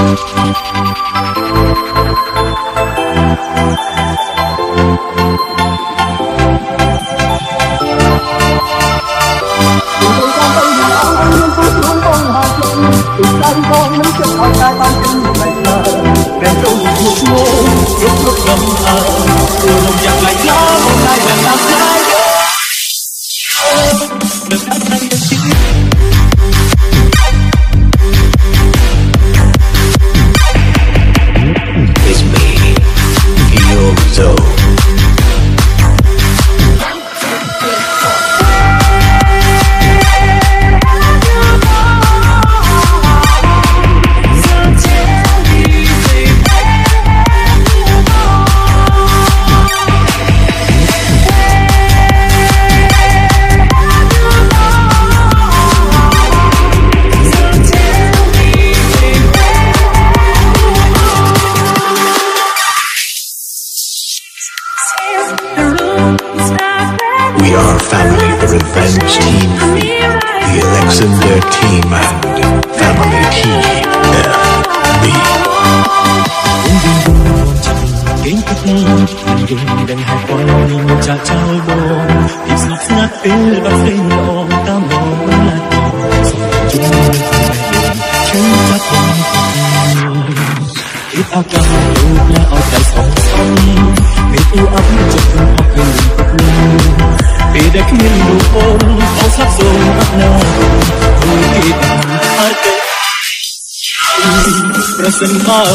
We are family, the revenge team, the Alexander team, and family TFB. Kính cất ngang, đừng đành hai con nhìn cha trao đồn, tìm sắp ngắt bên bắp sinh lòng ta mong là rồi chúng tôi chúng ta cùng ít áo trắng lúc là áo dài sóng sóng, người yêu ấm chợt không học người luôn, vì đã khiến đủ ôm áo sắp rồi bắt đầu, thôi thì đừng ai tên, present mơ.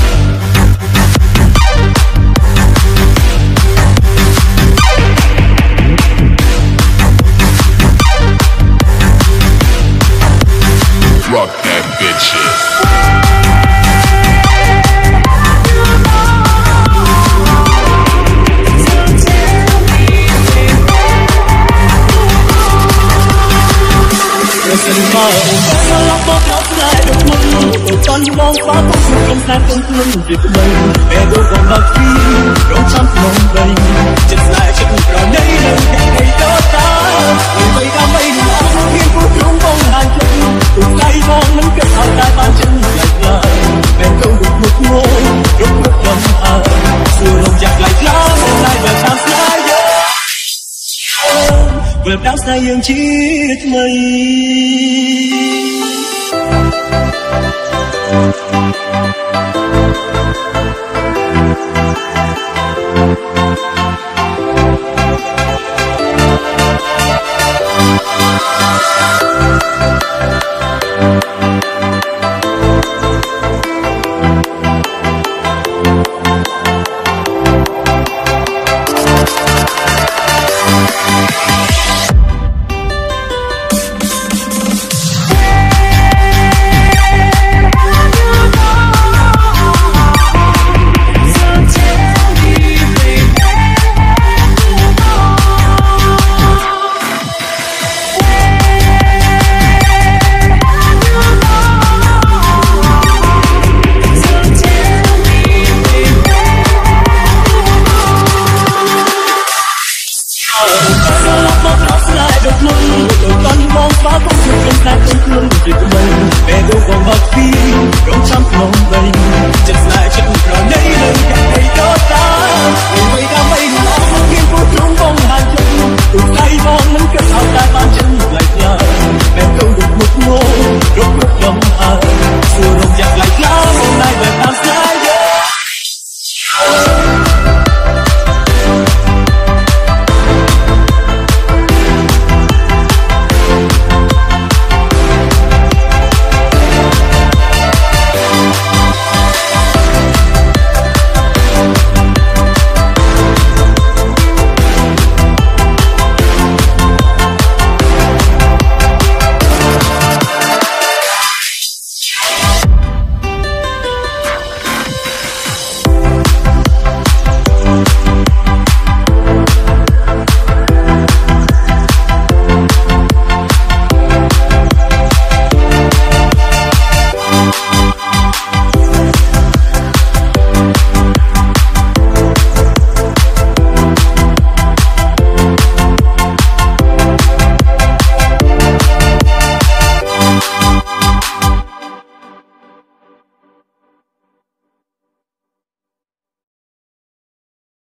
Rock that bitch shit. Con mong phá không sự trong tan không thương việc mình về đâu còn bạc khi rong trăm lòng đầy chân dài chân vào đây đâu cả ngày đó ta người bay đã bay đủ thiên phú chúng bông hàng chân cùng tay con nắm kết hợp tay ba chân lại lại về đâu được một ngôi rốt cuộc lòng hờ xưa lòng chặt lại lá hôm nay về sao xa vượt đám xa dương chiếc mây.